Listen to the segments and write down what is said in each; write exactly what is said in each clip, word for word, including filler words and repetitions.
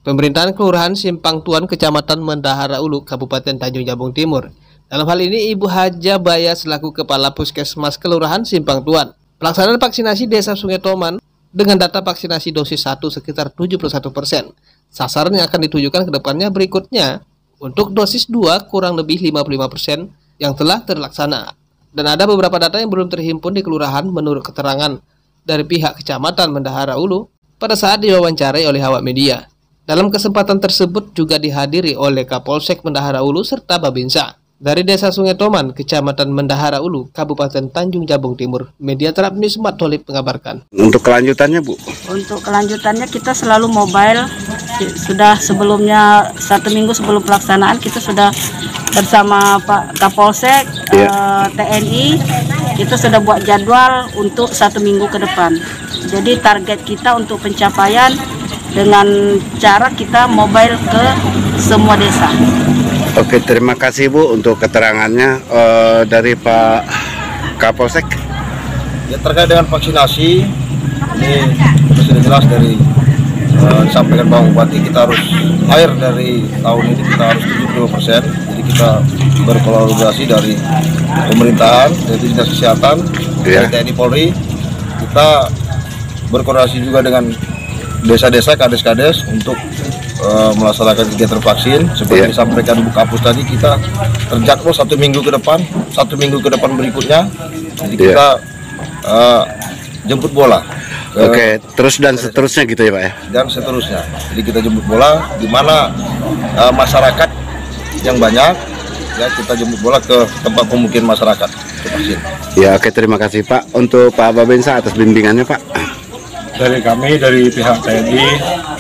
Pemerintahan Kelurahan Simpang Tuan, Kecamatan Mendahara Ulu, Kabupaten Tanjung Jabung Timur. Dalam hal ini, Ibu Haja Baya selaku Kepala Puskesmas Kelurahan Simpang Tuan. Pelaksanaan vaksinasi Desa Sungai Toman dengan data vaksinasi dosis satu sekitar tujuh puluh satu persen. Sasaran yang akan ditujukan ke depannya berikutnya. Untuk dosis dua kurang lebih lima puluh lima persen yang telah terlaksana. Dan ada beberapa data yang belum terhimpun di kelurahan menurut keterangan dari pihak Kecamatan Mendahara Ulu pada saat diwawancarai oleh awak media. Dalam kesempatan tersebut juga dihadiri oleh Kapolsek Mendahara Ulu serta Babinsa. Dari Desa Sungai Toman, Kecamatan Mendahara Ulu, Kabupaten Tanjung Jabung Timur, Media Terap News Mat Tolip mengabarkan. Untuk kelanjutannya, Bu? Untuk kelanjutannya kita selalu mobile. Sudah sebelumnya satu minggu sebelum pelaksanaan kita sudah bersama Pak Kapolsek, yeah. eh, T N I, kita sudah buat jadwal untuk satu minggu ke depan. Jadi target kita untuk pencapaian dengan cara kita mobile ke semua desa. Oke, terima kasih Bu untuk keterangannya uh, dari Pak Kapolsek. Ya, terkait dengan vaksinasi, ini sudah jelas dari uh, disampaikan Pak Bupati, kita harus akhir dari tahun ini kita harus tujuh puluh persen. Jadi kita berkolaborasi dari pemerintahan, dari Dinas Kesehatan, ya. dari T N I Polri. Kita berkoordinasi juga dengan desa-desa, kades-kades untuk Uh, melaksanakan kegiatan vaksin seperti yeah. disampaikan Bu Kapus tadi. Kita terjadwal satu minggu ke depan, satu minggu ke depan berikutnya. Jadi yeah. kita uh, jemput bola. Oke, okay. terus dan seterusnya gitu ya Pak ya? Dan seterusnya. Jadi kita jemput bola di mana uh, masyarakat yang banyak, ya kita jemput bola ke tempat pemukiman masyarakat untuk vaksin. Ya, oke, okay, terima kasih Pak untuk Pak Babinsa atas bimbingannya Pak. Dari kami, dari pihak T N I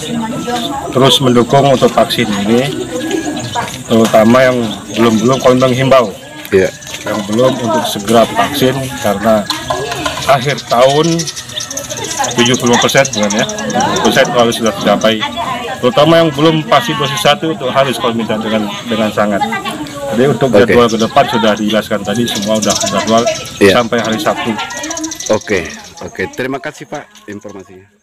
terus mendukung untuk vaksin ini, terutama yang belum-belum kami menghimbau, yeah. yang belum untuk segera vaksin karena akhir tahun tujuh puluh persen bukan ya, persen kalau sudah tercapai, terutama yang belum pasti dosis satu itu harus kami minta dengan dengan sangat. Jadi untuk okay. jadwal ke depan sudah dijelaskan tadi, semua sudah jadwal yeah. sampai hari Sabtu. Oke. Okay. Oke, terima kasih Pak informasinya.